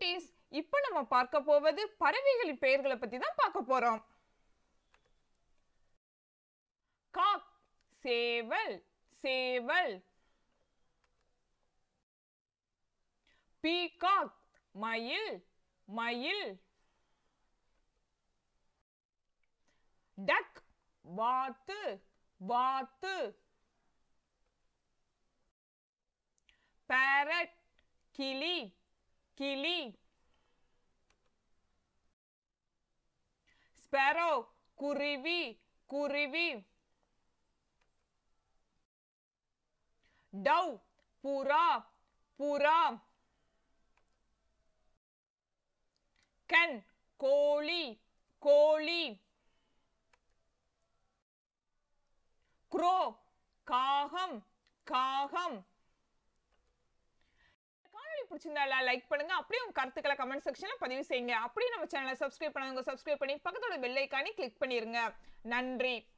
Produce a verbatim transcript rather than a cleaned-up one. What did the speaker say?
குட்டீஸ், இப்போ நம்ம பார்க்க போவது பறவைகளின் பெயர்களை பத்தி தான் பார்க்க போறோம். காக் சேவல் சேவல். பீகாக் மயில் மயில். டக் வாத்து வாத்து. parrot கிளி கிளி. sparrow குருவி குருவி. dove புறா புறா. கன் கோழி கோழி. crow காகம் காகம். காணொளி பிடிச்சிருந்தா லைக் பண்ணுங்க, அப்படியே உங்க கருத்துக்களை கமெண்ட் செக்ஷன்ல பதிவு செய்யுங்க. அப்படியே நம்ம சேனலை சப்ஸ்கிரைப் பண்ணாதவங்க சப்ஸ்கிரைப் பண்ணி பக்கத்தோட பெல் ஐகானை கிளிக் பண்ணிருங்க. நன்றி.